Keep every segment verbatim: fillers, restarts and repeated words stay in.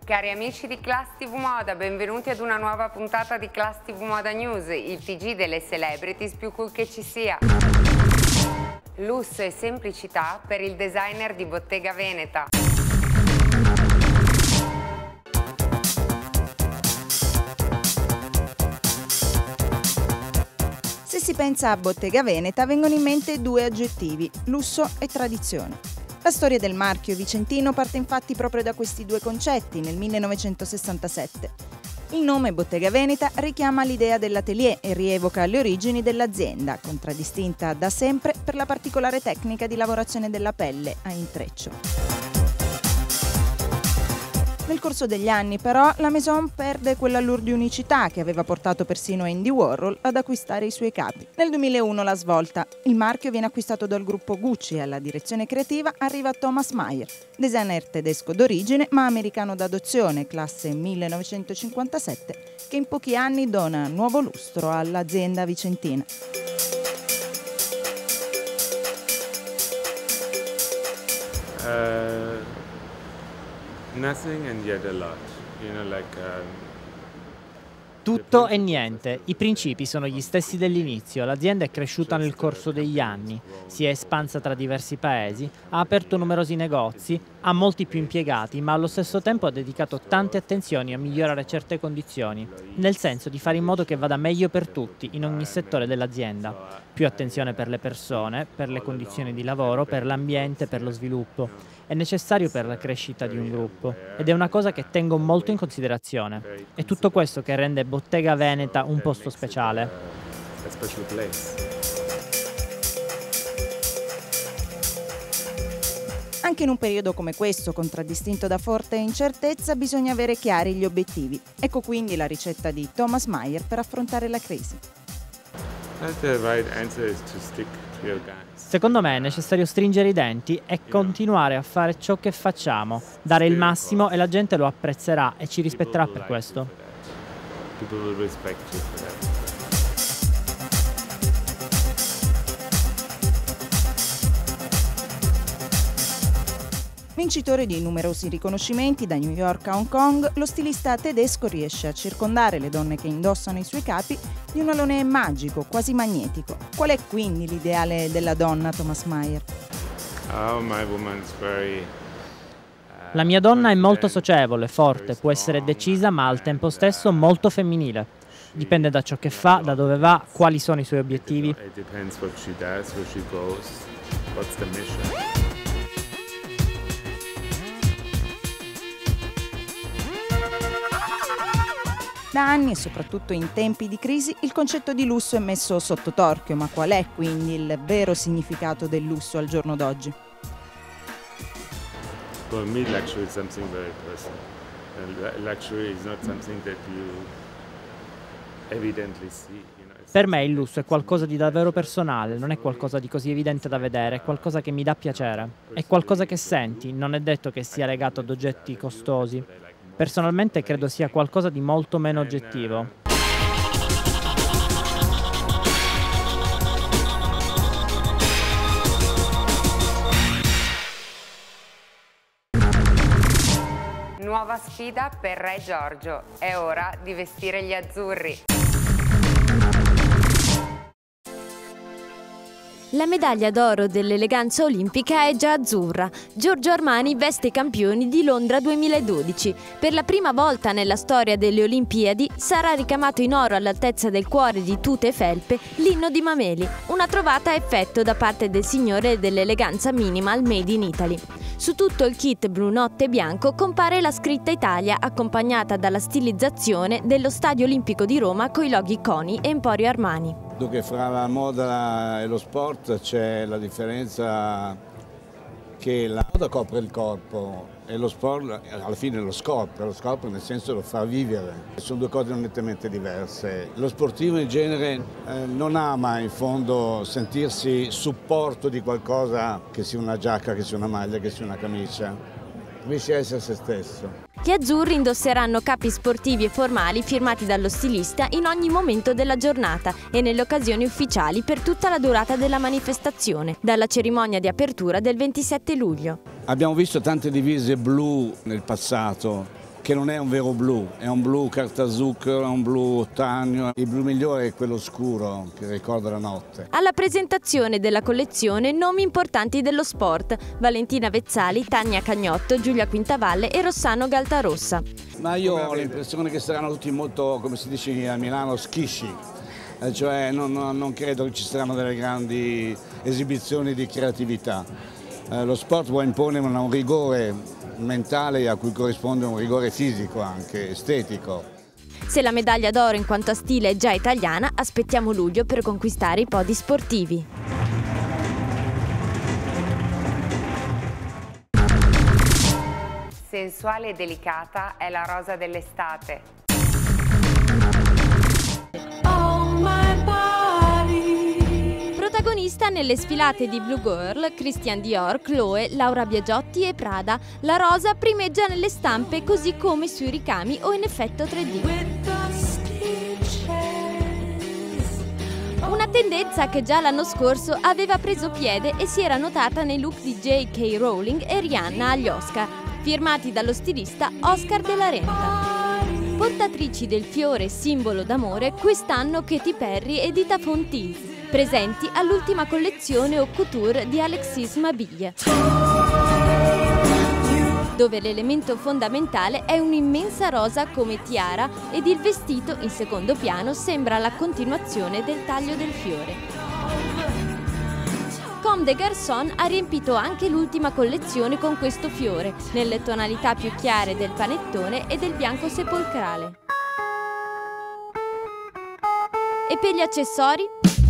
Cari amici di Class T V Moda, benvenuti ad una nuova puntata di Class T V Moda News, il T G delle celebrities più cool che ci sia. Lusso e semplicità per il designer di Bottega Veneta. Se si pensa a Bottega Veneta vengono in mente due aggettivi, lusso e tradizione. La storia del marchio vicentino parte infatti proprio da questi due concetti nel millenovecentosessantasette. Il nome Bottega Veneta richiama l'idea dell'atelier e rievoca le origini dell'azienda, contraddistinta da sempre per la particolare tecnica di lavorazione della pelle a intreccio. Nel corso degli anni, però, la Maison perde quell'allure di unicità che aveva portato persino Andy Warhol ad acquistare i suoi capi. Nel duemilauno la svolta. Il marchio viene acquistato dal gruppo Gucci e alla direzione creativa arriva Thomas Mayer, designer tedesco d'origine ma americano d'adozione, classe millenovecentocinquantasette, che in pochi anni dona nuovo lustro all'azienda vicentina. Uh... Nothing and yet a lot, you know, like, um, Tutto e niente. I principi sono gli stessi dell'inizio. L'azienda è cresciuta nel corso degli anni, si è espansa tra diversi paesi, ha aperto numerosi negozi, ha molti più impiegati, ma allo stesso tempo ha dedicato tante attenzioni a migliorare certe condizioni, nel senso di fare in modo che vada meglio per tutti in ogni settore dell'azienda. Più attenzione per le persone, per le condizioni di lavoro, per l'ambiente, per lo sviluppo. È necessario per la crescita di un gruppo ed è una cosa che tengo molto in considerazione. È tutto questo che rende Bottega Veneta un posto speciale. Anche in un periodo come questo, contraddistinto da forte incertezza, bisogna avere chiari gli obiettivi. Ecco quindi la ricetta di Thomas Mayer per affrontare la crisi. Secondo me è necessario stringere i denti e continuare a fare ciò che facciamo, dare il massimo e la gente lo apprezzerà e ci rispetterà per questo. Vincitore di numerosi riconoscimenti da New York a Hong Kong, lo stilista tedesco riesce a circondare le donne che indossano i suoi capi di un alone magico, quasi magnetico. Qual è quindi l'ideale della donna, Thomas Mayer? Oh, my woman's very, uh, La mia donna è molto socievole, forte, può essere decisa ma al tempo stesso molto femminile. Dipende da ciò che fa, da dove va, quali sono i suoi obiettivi. It depends what she does, where she goes, what's the mission. Da anni, e soprattutto in tempi di crisi, il concetto di lusso è messo sotto torchio, ma qual è quindi il vero significato del lusso al giorno d'oggi? For me, luxury is something very personal. Luxury is not something that you evidently see. Per me il lusso è qualcosa di davvero personale, non è qualcosa di così evidente da vedere, è qualcosa che mi dà piacere. È qualcosa che senti, non è detto che sia legato ad oggetti costosi. Personalmente credo sia qualcosa di molto meno oggettivo. Nuova sfida per Re Giorgio. È ora di vestire gli azzurri. La medaglia d'oro dell'eleganza olimpica è già azzurra. Giorgio Armani veste i campioni di Londra duemiladodici. Per la prima volta nella storia delle Olimpiadi sarà ricamato in oro all'altezza del cuore di tute e felpe l'inno di Mameli, una trovata a effetto da parte del signore dell'eleganza minimal made in Italy. Su tutto il kit blu notte bianco compare la scritta Italia accompagnata dalla stilizzazione dello Stadio Olimpico di Roma coi loghi CONI e Emporio Armani. Che fra la moda e lo sport c'è la differenza che la moda copre il corpo e lo sport alla fine lo scopre, lo scopre nel senso lo fa vivere. Sono due cose nettamente diverse. Lo sportivo in genere eh, non ama in fondo sentirsi supporto di qualcosa, che sia una giacca, che sia una maglia, che sia una camicia. Riesce a essere se stesso. Gli azzurri indosseranno capi sportivi e formali firmati dallo stilista in ogni momento della giornata e nelle occasioni ufficiali per tutta la durata della manifestazione, dalla cerimonia di apertura del ventisette luglio. Abbiamo visto tante divise blu nel passato, che non è un vero blu, è un blu carta zucchero, è un blu ottagno. Il blu migliore è quello scuro che ricorda la notte. Alla presentazione della collezione nomi importanti dello sport: Valentina Vezzali, Tania Cagnotto, Giulia Quintavalle e Rossano Galtarossa. Ma io ho l'impressione che saranno tutti molto, come si dice a Milano, schisci, eh, cioè non, non credo che ci saranno delle grandi esibizioni di creatività. Eh, lo sport può imporre un rigore mentale a cui corrisponde un rigore fisico, anche estetico. Se la medaglia d'oro in quanto a stile è già italiana, aspettiamo luglio per conquistare i podi sportivi. Sensuale e delicata è la rosa dell'estate. Protagonista nelle sfilate di Blue Girl, Christian Dior, Chloé, Laura Biagiotti e Prada, la rosa primeggia nelle stampe così come sui ricami o in effetto tre D. Una tendenza che già l'anno scorso aveva preso piede e si era notata nei look di J K Rowling e Rihanna agli Oscar, firmati dallo stilista Oscar de la Renta. Portatrici del fiore simbolo d'amore quest'anno Katy Perry e Dita Von Teese, presenti all'ultima collezione haute couture di Alexis Mabille, dove l'elemento fondamentale è un'immensa rosa come tiara ed il vestito in secondo piano sembra la continuazione del taglio del fiore. Comme des Garçons ha riempito anche l'ultima collezione con questo fiore, nelle tonalità più chiare del panettone e del bianco sepolcrale. E per gli accessori?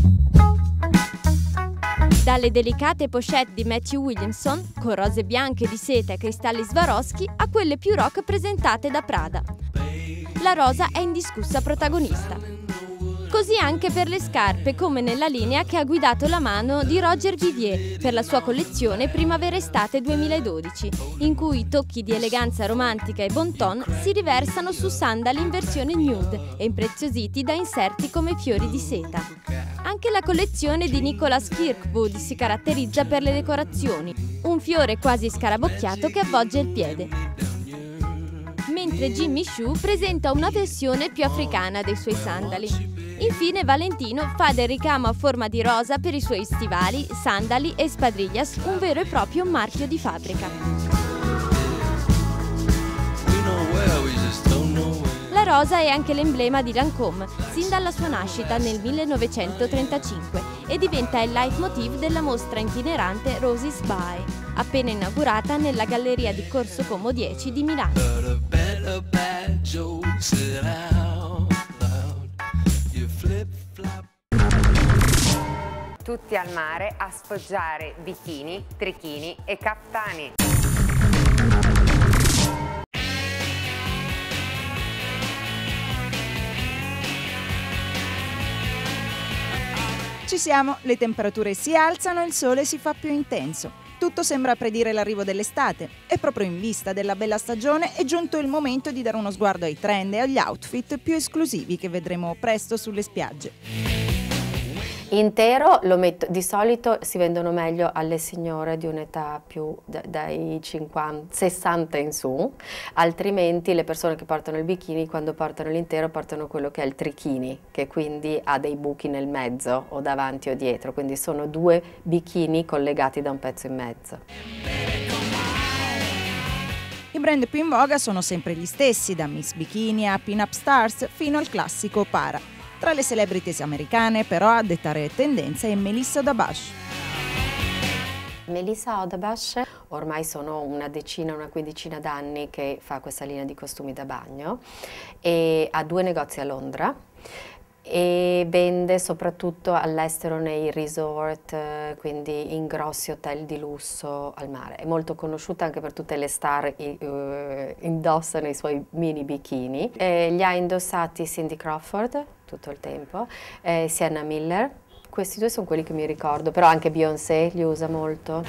Dalle delicate pochette di Matthew Williamson, con rose bianche di seta e cristalli Swarovski, a quelle più rock presentate da Prada. La rosa è indiscussa protagonista. Così anche per le scarpe, come nella linea che ha guidato la mano di Roger Vivier per la sua collezione Primavera-Estate duemiladodici, in cui i tocchi di eleganza romantica e bon ton si riversano su sandali in versione nude e impreziositi da inserti come fiori di seta. Anche la collezione di Nicholas Kirkwood si caratterizza per le decorazioni, un fiore quasi scarabocchiato che avvolge il piede. Mentre Jimmy Choo presenta una versione più africana dei suoi sandali. Infine Valentino fa del ricamo a forma di rosa per i suoi stivali, sandali e spadrillas, un vero e proprio marchio di fabbrica. La rosa è anche l'emblema di Lancôme, sin dalla sua nascita nel millenovecentotrentacinque, e diventa il leitmotiv della mostra itinerante Roses By, appena inaugurata nella galleria di Corso Como dieci di Milano. Tutti al mare a sfoggiare bikini, trichini e caftani. Ci siamo, le temperature si alzano e il sole si fa più intenso. Tutto sembra predire l'arrivo dell'estate e proprio in vista della bella stagione è giunto il momento di dare uno sguardo ai trend e agli outfit più esclusivi che vedremo presto sulle spiagge. Intero lo metto, di solito si vendono meglio alle signore di un'età più da, dai cinquanta, sessanta in su, altrimenti le persone che portano il bikini quando portano l'intero portano quello che è il trichini, che quindi ha dei buchi nel mezzo o davanti o dietro, quindi sono due bikini collegati da un pezzo in mezzo. I brand più in voga sono sempre gli stessi, da Miss Bikini a Pin-Up Stars fino al classico Para. Tra le celebrities americane, però, a dettare tendenza è Melissa Dabash. Melissa Dabash ormai sono una decina, una quindicina d'anni che fa questa linea di costumi da bagno e ha due negozi a Londra e vende soprattutto all'estero nei resort, quindi in grossi hotel di lusso al mare. È molto conosciuta anche per tutte le star che uh, indossano i suoi mini bikini. E li ha indossati Cindy Crawford tutto il tempo, eh, Sienna Miller, questi due sono quelli che mi ricordo, però anche Beyoncé li usa molto.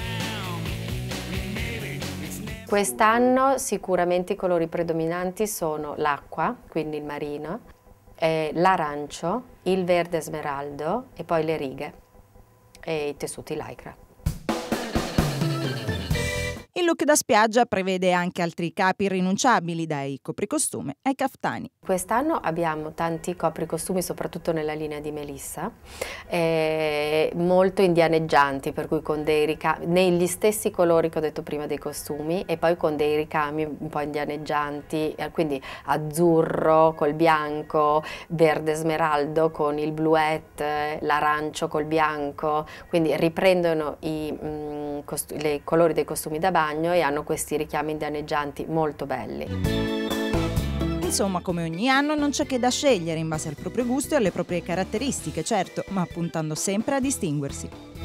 Quest'anno sicuramente i colori predominanti sono l'acqua, quindi il marino, eh, l'arancio, il verde smeraldo e poi le righe e i tessuti lycra. Il look da spiaggia prevede anche altri capi irrinunciabili, dai copricostume ai caftani. Quest'anno abbiamo tanti copricostumi, soprattutto nella linea di Melissa, eh, molto indianeggianti, per cui con dei ricami, negli stessi colori che ho detto prima dei costumi, e poi con dei ricami un po' indianeggianti, quindi azzurro col bianco, verde smeraldo con il bluette, l'arancio col bianco, quindi riprendono i, mh, i colori dei costumi da bagno e hanno questi richiami indianeggianti molto belli. Insomma, come ogni anno non c'è che da scegliere in base al proprio gusto e alle proprie caratteristiche, certo, ma puntando sempre a distinguersi.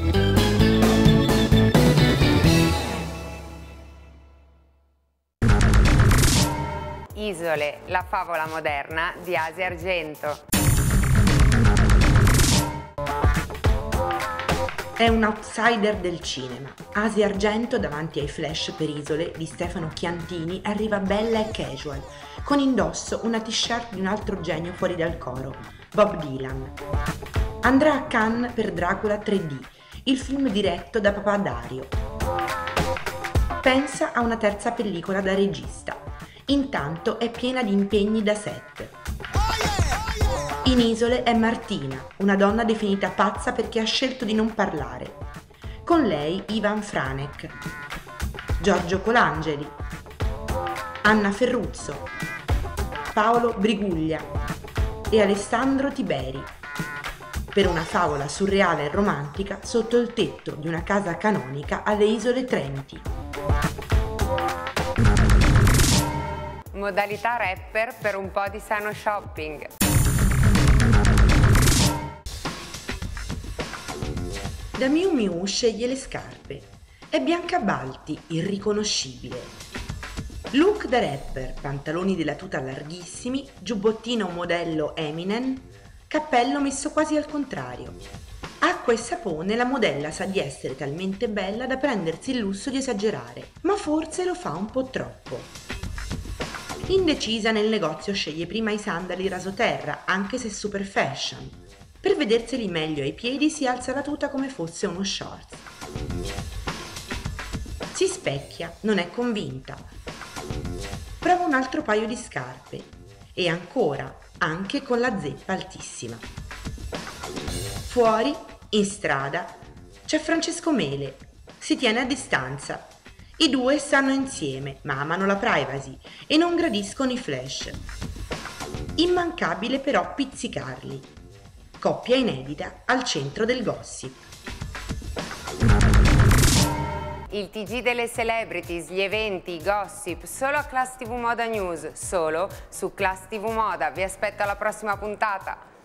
Isole, la favola moderna di Asia Argento. È un outsider del cinema. Asia Argento davanti ai flash per Isole di Stefano Chiantini arriva bella e casual, con indosso una t-shirt di un altro genio fuori dal coro, Bob Dylan. Andrà a Cannes per Dracula tre D, il film diretto da papà Dario. Pensa a una terza pellicola da regista. Intanto è piena di impegni da set. In Isole è Martina, una donna definita pazza perché ha scelto di non parlare. Con lei Ivan Franek, Giorgio Colangeli, Anna Ferruzzo, Paolo Briguglia e Alessandro Tiberi, per una favola surreale e romantica sotto il tetto di una casa canonica alle Isole Trenti. Modalità rapper per un po' di sano shopping. Da Miu Miu sceglie le scarpe. È Bianca Balti, irriconoscibile. Look da rapper, pantaloni della tuta larghissimi, giubbottino modello Eminem, cappello messo quasi al contrario. Acqua e sapone, la modella sa di essere talmente bella da prendersi il lusso di esagerare, ma forse lo fa un po' troppo. Indecisa, nel negozio sceglie prima i sandali rasoterra, anche se super fashion. Per vederseli meglio ai piedi si alza la tuta come fosse uno shorts. Si specchia, non è convinta. Prova un altro paio di scarpe e ancora, anche con la zeppa altissima. Fuori, in strada, c'è Francesco Mele. Si tiene a distanza. I due stanno insieme, ma amano la privacy e non gradiscono i flash. Immancabile però pizzicarli. Coppia inedita al centro del gossip. Il T G delle celebrities, gli eventi, i gossip, solo a Class tivù Moda News, solo su Class tivù Moda. Vi aspetto alla prossima puntata.